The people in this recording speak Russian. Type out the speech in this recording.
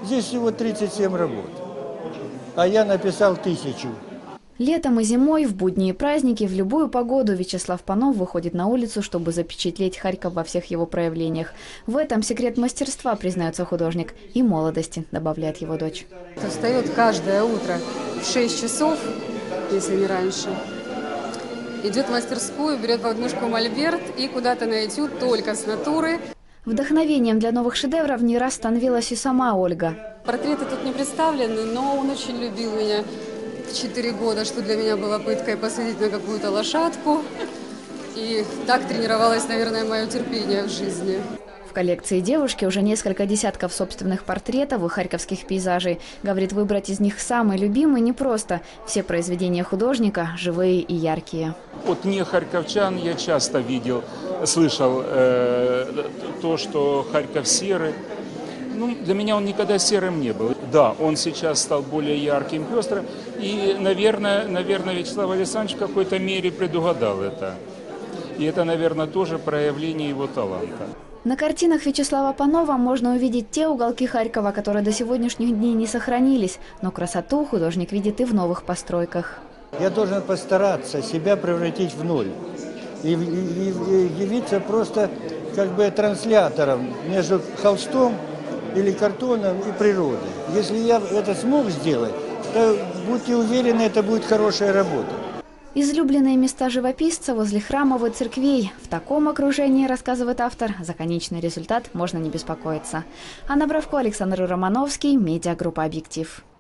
Здесь всего 37 работ, а я написал 1000. Летом и зимой, в будни и праздники, в любую погоду Вячеслав Панов выходит на улицу, чтобы запечатлеть Харьков во всех его проявлениях. В этом секрет мастерства, признается художник, и молодости, добавляет его дочь. Встает каждое утро в 6 часов, если не раньше. Идет в мастерскую, берет под мышку мольберт и куда-то на этюд только с натуры. Вдохновением для новых шедевров не раз становилась и сама Ольга. Портреты тут не представлены, но он очень любил меня в 4 года, что для меня было пыткой посадить на какую-то лошадку. И так тренировалось, наверное, мое терпение в жизни. В коллекции девушки уже несколько десятков собственных портретов и харьковских пейзажей. Говорит, выбрать из них самый любимый непросто. Все произведения художника живые и яркие. От не харьковчан я часто слышал то, что Харьков серый. Ну, для меня он никогда серым не был. Да, он сейчас стал более ярким, пестрым. И, наверное, Вячеслав Александрович в какой-то мере предугадал это. И это, наверное, тоже проявление его таланта. На картинах Вячеслава Панова можно увидеть те уголки Харькова, которые до сегодняшних дней не сохранились. Но красоту художник видит и в новых постройках. Я должен постараться себя превратить в ноль. И явиться просто как бы транслятором между холстом или картоном и природой. Если я это смог сделать, то будьте уверены, это будет хорошая работа. Излюбленные места живописца возле храмов и церквей. В таком окружении, рассказывает автор, за конечный результат можно не беспокоиться. Анна Бравко, Александр Романовский, медиагруппа «Объектив».